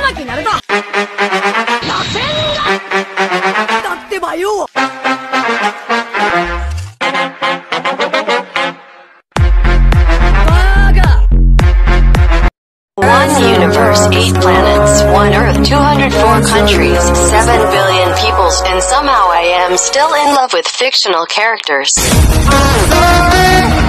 なきゃやれだ。螺旋がだってばよ。 One universe, 8 planets, 1 Earth, 204 countries, 7 billion peoples, and somehow I am still in love with fictional characters.